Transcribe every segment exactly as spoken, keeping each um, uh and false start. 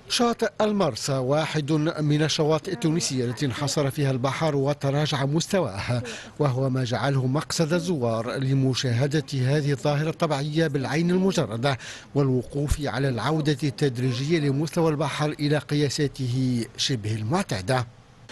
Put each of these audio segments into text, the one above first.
شاطئ المرسى واحد من الشواطئ التونسية التي انحصر فيها البحر وتراجع مستواها، وهو ما جعله مقصد الزوار لمشاهدة هذه الظاهرة الطبيعية بالعين المجردة والوقوف على العودة التدريجية لمستوى البحر إلى قياساته شبه المعتادة.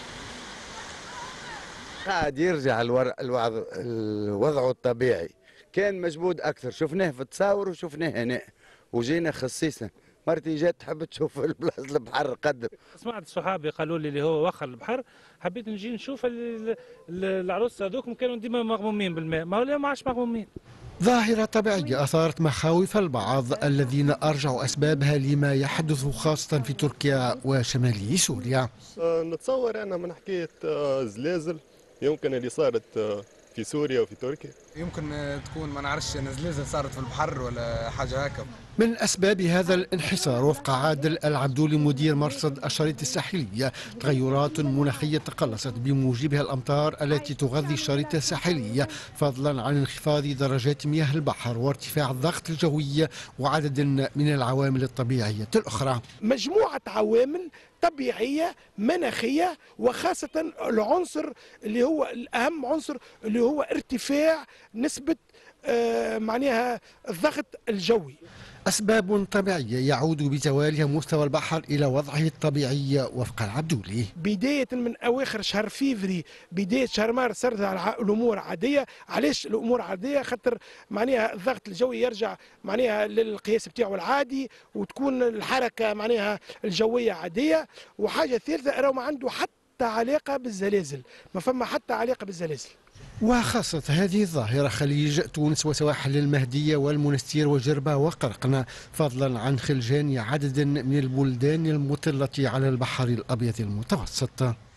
قاعد يرجع الوضع الوضع الطبيعي، كان مجهود أكثر، شفناه في التصاور وشفناه هنا وجينا خصيصا. مرتي جات تحب تشوف البلاصه البحر قدم. سمعت صحابي قالوا لي اللي هو وخر البحر، حبيت نجي نشوف العروس هذوك كانوا ديما مغمومين بالماء، ما اليوم ما عادش مغمومين. ظاهرة طبيعية أثارت مخاوف البعض الذين أرجعوا أسبابها لما يحدث خاصة في تركيا وشمالي سوريا. نتصور أنا من حكاية زلازل يمكن اللي صارت في سوريا وفي تركيا، يمكن تكون ما نعرفش زلازل صارت في البحر ولا حاجه هكا. من أسباب هذا الانحسار وفق عادل العبدولي مدير مرصد الشريط الساحلي تغيرات مناخية تقلصت بموجبها الأمطار التي تغذي الشريط الساحلي، فضلا عن انخفاض درجات مياه البحر وارتفاع الضغط الجوي وعدد من العوامل الطبيعية الأخرى. مجموعة عوامل طبيعية مناخية، وخاصة العنصر اللي هو الأهم عنصر اللي هو ارتفاع نسبة آه معناها الضغط الجوي. أسباب طبيعية يعود بزوالها مستوى البحر إلى وضعه الطبيعي وفق العبدولي. بداية من أواخر شهر فيفري بداية شهر مارس صارت الأمور عادية. علاش الأمور عادية؟ خاطر معناها الضغط الجوي يرجع معناها للقياس بتاعه العادي، وتكون الحركة معناها الجوية عادية. وحاجة ثالثة راهو ما عنده حتى علاقة بالزلازل، ما فما حتى علاقة بالزلازل. وخاصة هذه الظاهرة خليج تونس وسواحل المهدية والمنستير وجربة وقرقنة، فضلا عن خلجان عدد من البلدان المطلة على البحر الأبيض المتوسط.